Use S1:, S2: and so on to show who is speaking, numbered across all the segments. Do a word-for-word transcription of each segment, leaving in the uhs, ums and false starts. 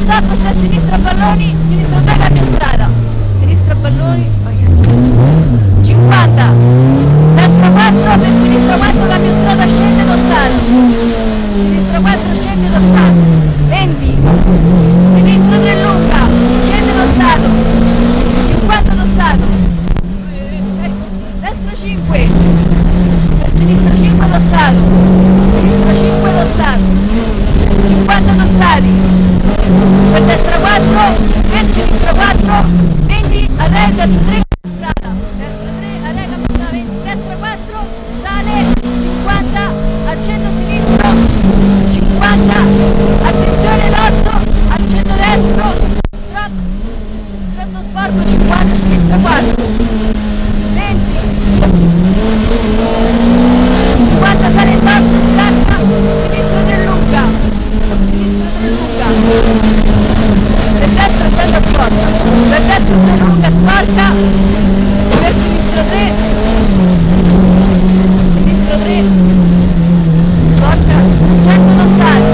S1: stop, sta a sinistra palloni, sinistra due cambio strada, sinistra palloni, cinquanta, destra quattro, per sinistra quattro cambio strada, scende d'ossato, sinistra quattro scende d'ossato, venti, sinistra tre lunga, scende d'ossato, cinquanta d'ossato, destra cinque, per sinistra cinque d'ossato, sinistra cinque d'ossato, cinquanta d'ossati, per destra quattro, per sinistra quattro, venti, arrea, destra tre, strada, destra tre, arrea, strada, venti, destra quattro, sale, cinquanta, accenno sinistro, cinquanta, attenzione l'orto, accenno destro, stop, stretto sporco, cinquanta, sinistra quattro, venti, cinquanta, sale il dorso, stacca, sinistra tre lunga, sinistra tre lunga, per destra stendo sporca, per destra tre lunga, sporca, per sinistra tre, sinistra tre, sporca, cento d'ossati,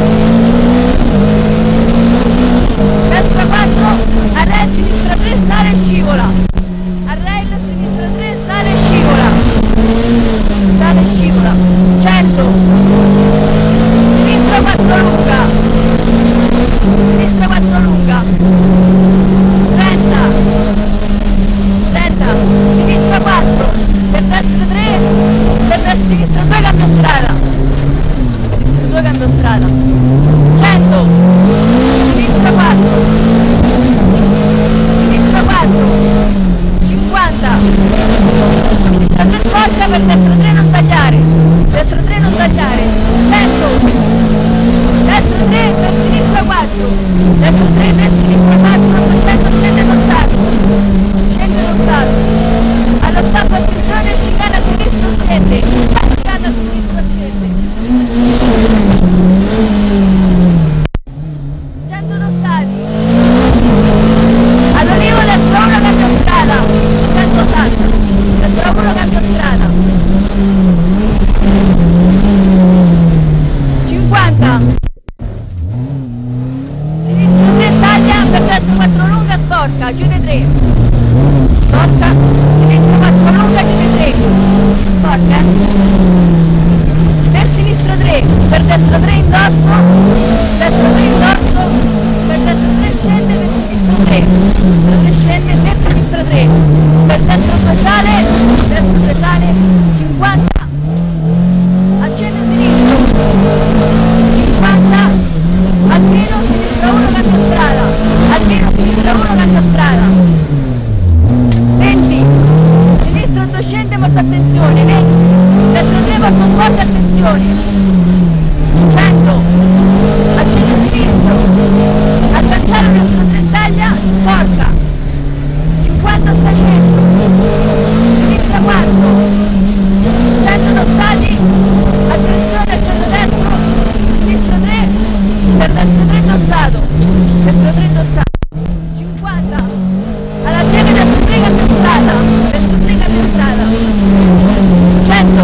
S1: destra quattro, arrea, sinistra tre, sale e scivola, arrea, sinistra tre, sale e scivola, sale e scivola, cento, sinistra quattro lunga, sinistra quattro lunga, trenta, trenta, sinistra quattro, per destra tre, per destra sinistra due cambio strada, sinistra due cambio strada, cento, sinistra quattro, sinistra quattro, cinquanta, sinistra tre sporca, per destra tre non tagliare, destra tre non tagliare, cento, destra tre, per sinistra quattro, destra tre, per sinistra quattro, duecento, scende d'ossato, scende d'ossato, allo stop attenzione, chicana a sinistra scende, chicana a sinistra scende, cento d'ossati, all'olivo destra uno cambio strada, centottanta, destra uno cambio strada, cinquanta, sinistra tre taglia, per destra quattro lunga, sporca, chiude tre, sporca, sinistra quattro lunga, chiude tre, sporca, per sinistra tre, per destra tre indosso, destra tre indosso, per destra tre scende, per sinistra tre, destra tre scende, per sinistra tre, per destra due sale, destra due sale, cinquanta, accenno sinistro, cinquanta, almeno sinistra uno cambio strada, almeno sinistra uno cambio strada, venti, sinistra due scende, molta attenzione, venti, destra tre molto sporca, attenzione, cento, accenno sinistro, agganciare destra tre taglia, sporca, cinquanta sta cento, sinistra quattro, cento d'ossati, attenzione, accenno destro, sinistra tre, per destra tre d'ossato, destra tre d'ossato, cinquanta, alla seme destra tre cambio strada, destra tre cambio strada, cento,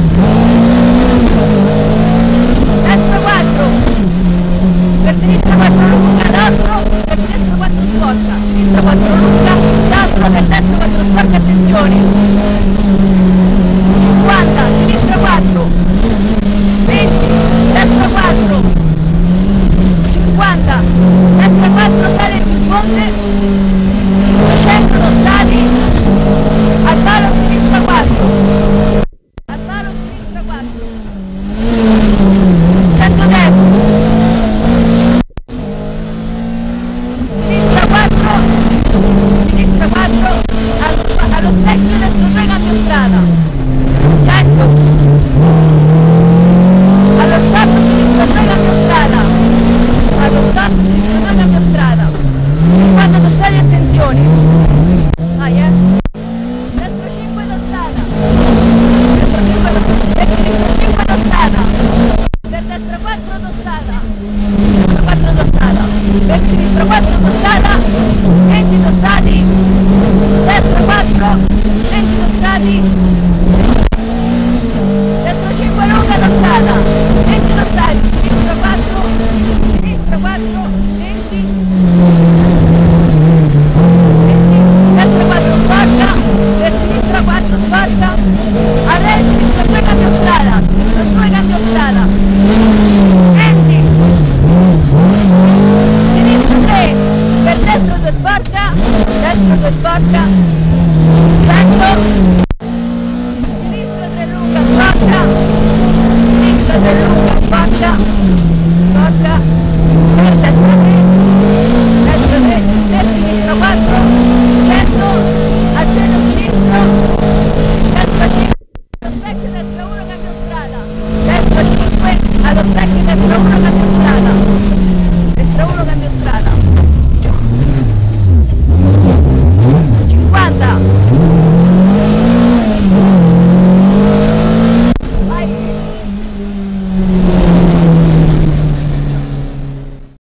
S1: destra quattro, per sinistra quattro lunga, dastro, per destra quattro sporca, sinistra quattro lunga, dastro, per destra quattro sporca, attenzione, cinquanta, sinistra quattro, venti, destra quattro, cinquanta, destra quattro, sale il ponte, duecento d'ossati, al palo sinistra quattro, al palo sinistra quattro, cento destra, sinistra quattro, sinistra quattro, allo, allo specchio destra due cambio strada, cento, allo stop sinistra due cambio strada, allo stop sinistra due cambio strada, cinquanta d'ossati, attenzione, vai eh, destra cinque d'ossata, destra cinque d'ossata, per sinistra cinque d'ossata, per destra quattro d'ossata, destra quattro d'ossata, per sinistra quattro d'ossata, venti d'ossati, destra quattro, venti d'ossati, destra cinque lunga d'ossata, venti d'ossati, sinistra quattro, sinistra quattro, venti, è sporca.